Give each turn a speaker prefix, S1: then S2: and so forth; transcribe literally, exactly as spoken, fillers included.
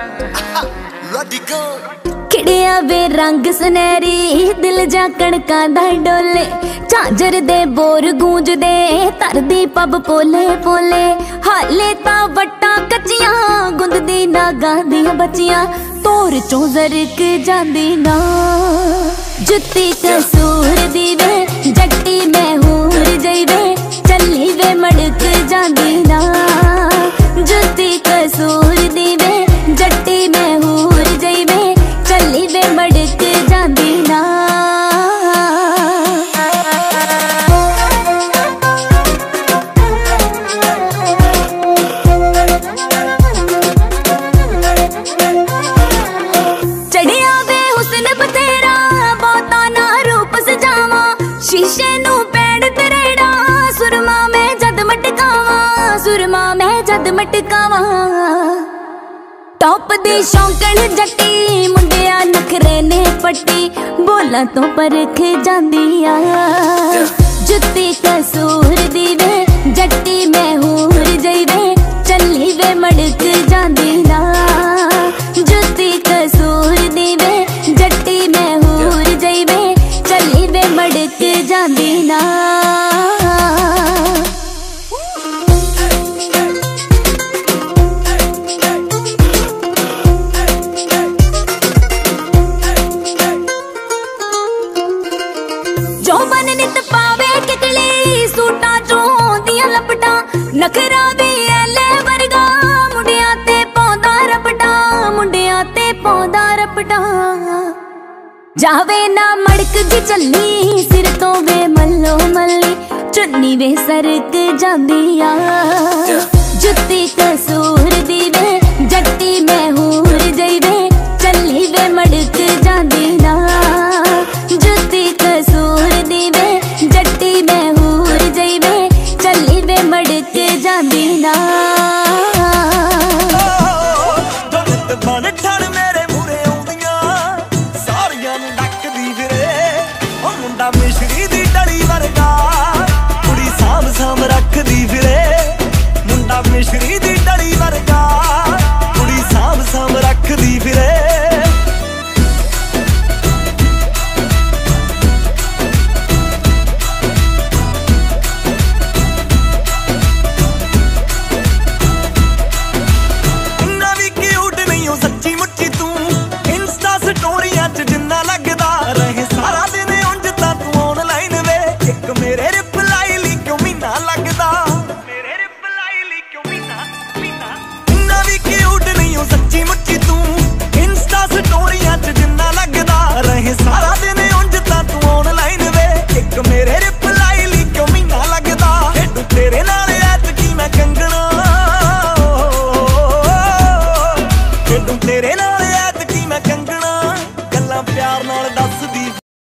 S1: खिड़िया वे रंग सुनहरी दिल जा कणका दा डोले झांझर दे बोर गूंज दे तरदी पब पोले पोले हाले ता वट्टा कच्चियां गुंददी ना गांदियां बच्चियां तोर चों जरक जांदी ना जुत्ती कसूर दी वे जट्टी मैं हूर जई वे चली वे मड़क जांदी ना जुत्ती कसूर दी वे जट्टी मैं हूर जई वे चली वे मड़क जांदी ना चढ़िया वे हुस्न बतेरा बहुता ना रूप सजावा शीशे नू पैड़ तरेड़ा सुरमा मैं जद मटकावा सुरमा मैं जद मटकावा टॉप दी शौकण जट्टी मुंडिया नखरे ने पट्टी बोला तो परख जांदी आ जुत्ती कसूर दी वे जट्टी मैं हूर जई वे चली वे मड़क जांदी ना जुत्ती कसूर दी वे जट्टी मैं हूर जई वे चली वे मड़क जांदी ना नखरा भी एले वर्गा मुंडिया ते पौंदा रपटा मुंडिया ते पौंदा रपटा जावे ना मड़क जी चली सिर तो वे मल्लो मल्ली चुन्नी वे सरक जांदी आ जुत्ती कसूर दी वे जट्टी